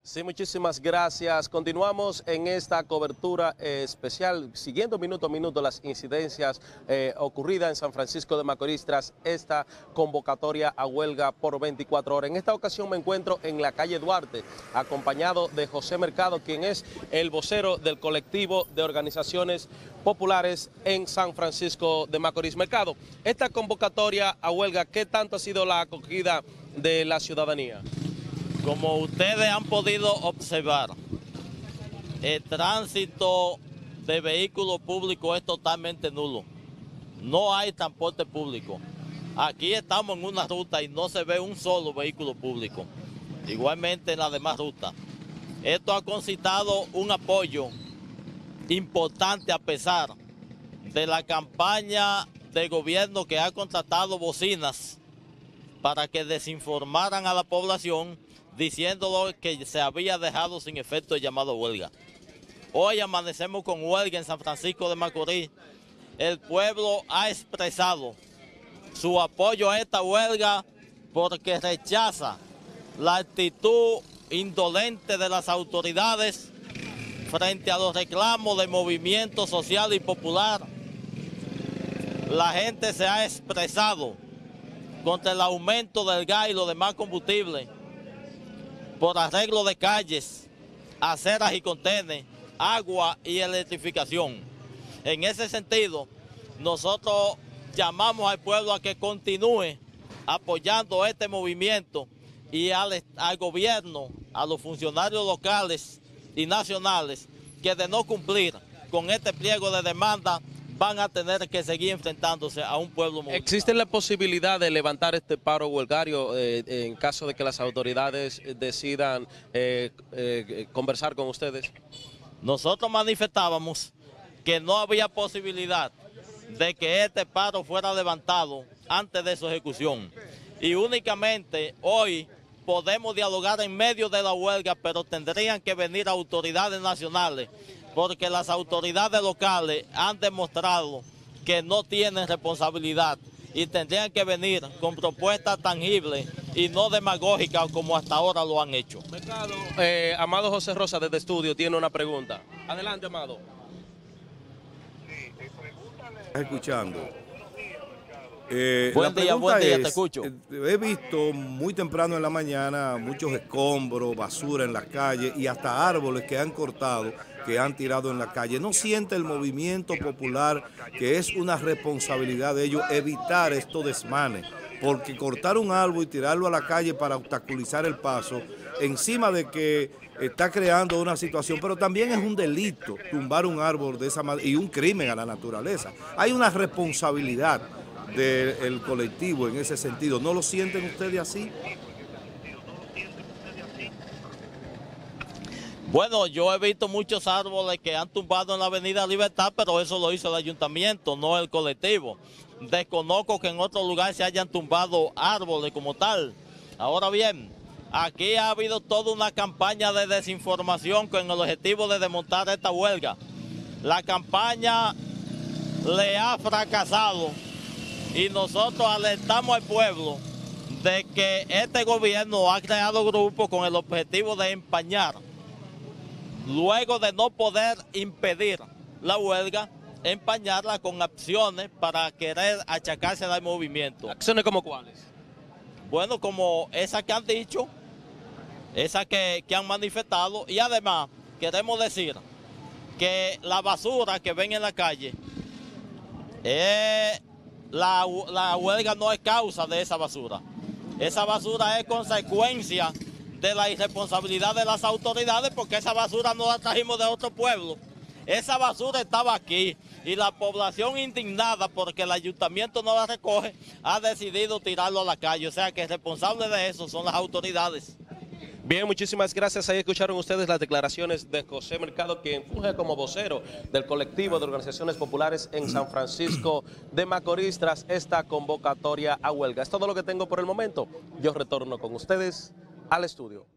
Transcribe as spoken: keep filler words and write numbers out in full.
Sí, muchísimas gracias. Continuamos en esta cobertura eh, especial, siguiendo minuto a minuto las incidencias eh, ocurridas en San Francisco de Macorís tras esta convocatoria a huelga por veinticuatro horas. En esta ocasión me encuentro en la calle Duarte, acompañado de José Mercado, quien es el vocero del colectivo de organizaciones populares en San Francisco de Macorís. Mercado, esta convocatoria a huelga, ¿qué tanto ha sido la acogida de la ciudadanía? Como ustedes han podido observar, el tránsito de vehículos públicos es totalmente nulo. No hay transporte público. Aquí estamos en una ruta y no se ve un solo vehículo público. Igualmente en las demás rutas. Esto ha concitado un apoyo importante a pesar de la campaña del gobierno que ha contratado bocinas para que desinformaran a la población diciéndolo que se había dejado sin efecto el llamado huelga. Hoy amanecemos con huelga en San Francisco de Macorís. El pueblo ha expresado su apoyo a esta huelga porque rechaza la actitud indolente de las autoridades frente a los reclamos del movimiento social y popular. La gente se ha expresado contra el aumento del gas y los demás combustibles, por arreglo de calles, aceras y contenes, agua y electrificación. En ese sentido, nosotros llamamos al pueblo a que continúe apoyando este movimiento y al, al gobierno, a los funcionarios locales y nacionales, que de no cumplir con este pliego de demanda van a tener que seguir enfrentándose a un pueblo movilizado. ¿Existe la posibilidad de levantar este paro huelgario eh, en caso de que las autoridades decidan eh, eh, conversar con ustedes? Nosotros manifestábamos que no había posibilidad de que este paro fuera levantado antes de su ejecución. Y únicamente hoy podemos dialogar en medio de la huelga, pero tendrían que venir autoridades nacionales, porque las autoridades locales han demostrado que no tienen responsabilidad y tendrían que venir con propuestas tangibles y no demagógicas como hasta ahora lo han hecho. Mercado, eh, Amado José Rosa desde Estudio tiene una pregunta. Adelante, Amado. Escuchando. Eh, buen la día, buen día, es, te escucho. He visto muy temprano en la mañana muchos escombros, basura en las calles y hasta árboles que han cortado, que han tirado en la calle. ¿No siente el movimiento popular que es una responsabilidad de ellos evitar estos desmanes? Porque cortar un árbol y tirarlo a la calle para obstaculizar el paso, encima de que está creando una situación, pero también es un delito tumbar un árbol de esa manera y un crimen a la naturaleza. Hay una responsabilidad del colectivo en ese sentido. ¿No lo sienten ustedes así? Bueno, yo he visto muchos árboles que han tumbado en la Avenida Libertad, pero eso lo hizo el ayuntamiento, no el colectivo. Desconozco que en otro lugar se hayan tumbado árboles como tal. Ahora bien, aquí ha habido toda una campaña de desinformación con el objetivo de desmontar esta huelga. La campaña le ha fracasado y nosotros alertamos al pueblo de que este gobierno ha creado grupos con el objetivo de empañar. Luego de no poder impedir la huelga, empañarla con acciones para querer achacarse al movimiento. ¿Acciones como cuáles? Bueno, como esas que han dicho, esas que, que han manifestado, y además queremos decir que la basura que ven en la calle, eh, la, la huelga no es causa de esa basura. Esa basura es consecuencia de la irresponsabilidad de las autoridades, porque esa basura no la trajimos de otro pueblo. Esa basura estaba aquí y la población indignada porque el ayuntamiento no la recoge, ha decidido tirarlo a la calle. O sea que el responsable de eso son las autoridades. Bien, muchísimas gracias. Ahí escucharon ustedes las declaraciones de José Mercado, quien funge como vocero del colectivo de organizaciones populares en San Francisco de Macorís tras esta convocatoria a huelga. Es todo lo que tengo por el momento. Yo retorno con ustedes al estudio.